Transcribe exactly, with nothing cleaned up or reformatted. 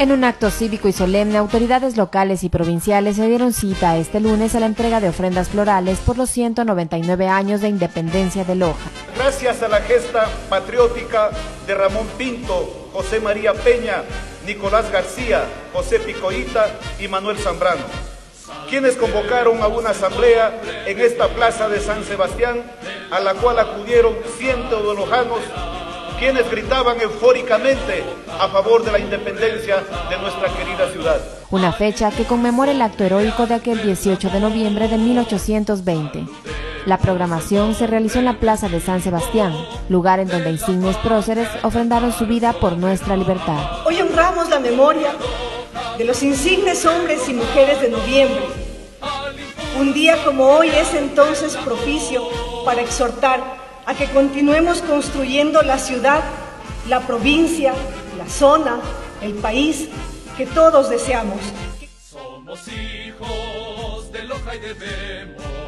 En un acto cívico y solemne, autoridades locales y provinciales se dieron cita este lunes a la entrega de ofrendas florales por los ciento noventa y nueve años de independencia de Loja. Gracias a la gesta patriótica de Ramón Pinto, José María Peña, Nicolás García, José Picoita y Manuel Zambrano, quienes convocaron a una asamblea en esta plaza de San Sebastián, a la cual acudieron cientos de lojanos, quienes gritaban eufóricamente a favor de la independencia de nuestra querida ciudad. Una fecha que conmemora el acto heroico de aquel dieciocho de noviembre de mil ochocientos veinte. La programación se realizó en la plaza de San Sebastián, lugar en donde insignes próceres ofrendaron su vida por nuestra libertad. Hoy honramos la memoria de los insignes hombres y mujeres de noviembre. Un día como hoy es entonces propicio para exhortar a que continuemos construyendo la ciudad, la provincia, la zona, el país que todos deseamos. Somos hijos de Loja y debemos